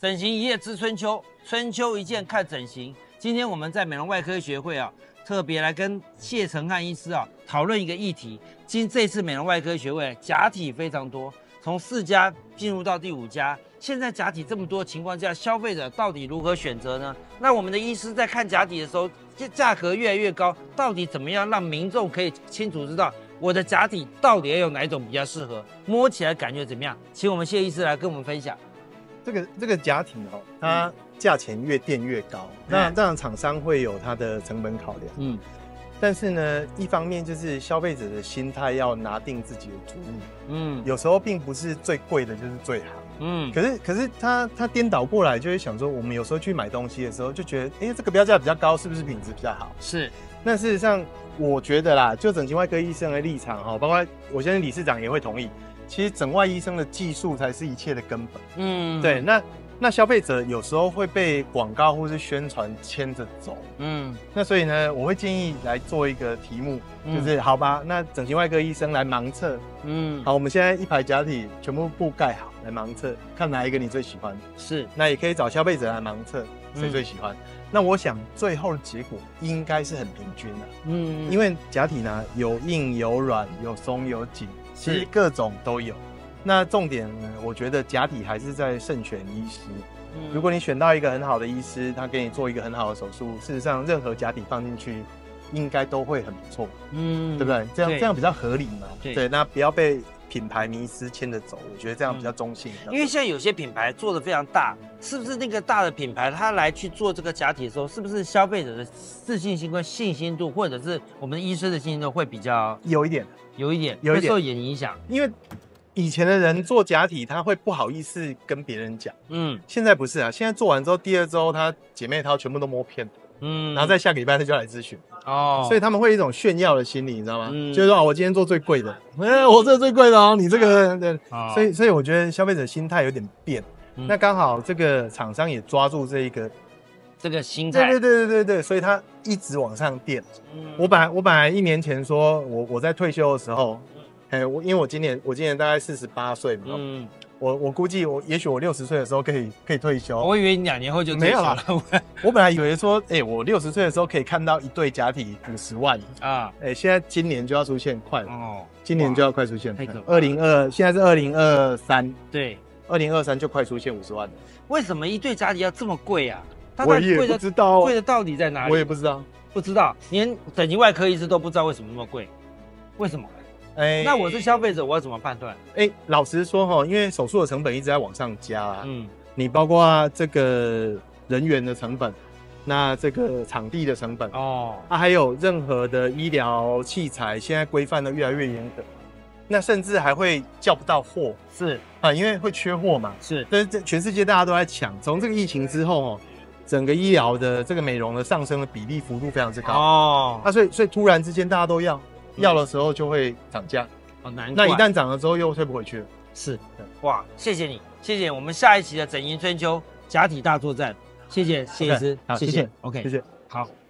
整形一夜知春秋，春秋一件看整形。今天我们在美容外科学会特别来跟谢承翰医师讨论一个议题。这次美容外科学会假体非常多，从4家进入到第5家。现在假体这么多情况下，消费者到底如何选择呢？那我们的医师在看假体的时候，价格越来越高，到底怎么样让民众可以清楚知道我的假体到底要用哪一种比较适合，摸起来感觉怎么样？请我们谢医师来跟我们分享。 这个假体它价钱越垫越高，那当然厂商会有它的成本考量，但是呢，一方面就是消费者的心态要拿定自己的主意，有时候并不是最贵的就是最好，可是他颠倒过来就会想说，我们有时候去买东西的时候就觉得，这个标价比较高，是不是品质比较好？ 是， 那事实上我觉得啦，就整形外科医生的立场包括我相信理事长也会同意。其实整外医生的技术才是一切的根本。对，那消费者有时候会被广告或是宣传牵着走。那所以呢，我会建议来做一个题目，就是好吧，那整形外科医生来盲测。好，我们现在一排假体全部布盖好，来盲测，看哪一个你最喜欢。 是， 那也可以找消费者来盲测，谁最喜欢。那我想最后的结果应该是很平均的。因为假体呢有硬有软，有松有紧。其实各种都有，那重点呢，我觉得假体还是在慎选医师。如果你选到一个很好的医师，他给你做一个很好的手术，事实上任何假体放进去，应该都会很不错，对不对？这样比较合理嘛。对，那不要被品牌迷思牵着走，我觉得这样比较中性。 因为现在有些品牌做的非常大，是不是那个大的品牌，他来去做这个假体的时候，是不是消费者的自信心跟信心度，或者是我们医师的信心度会比较有一点会受眼影响？因为以前的人做假体，他会不好意思跟别人讲，现在不是啊，现在做完之后，第2周他姐妹淘全部都摸遍了，然后在下个礼拜他就来咨询，所以他们会有一种炫耀的心理，你知道吗？就是说我今天做最贵的，我这个最贵的哦，你这个，所以我觉得消费者心态有点变，那刚好这个厂商也抓住这个心态， 对，所以他一直往上垫。我本来1年前说我在退休的时候，因为我今年大概48岁嘛，我估计也许我60岁的时候可以退休。 我以为你2年后就退休了。 我本来以为说，我60岁的时候可以看到一对假体50万啊，现在今年就要出现，快了今年就要快出现。现在是2023， 对 ，2023就快出现50万了。 为什么一对假体要这么贵啊？ 我也不知道， 贵的到底在哪里？ 我也不知道， 连整形外科医师都不知道为什么那么贵，为什么？那我是消费者，我要怎么判断？ 老实说因为手术的成本一直在往上加你包括这个人员的成本，那这个场地的成本还有任何的医疗器材，现在规范的越来越严格，那甚至还会叫不到货， 是因为会缺货嘛，但是全世界大家都在抢，从这个疫情之后整个医疗的这个美容的上升的比例幅度非常之高所以突然之间大家都要的时候就会涨价难怪。 那一旦涨了之后又退不回去了。 是，哇，谢谢你，谢谢我们下一期的整形春秋假体大作战，谢谢谢医师， 好，谢谢 ，OK， 谢谢， 好。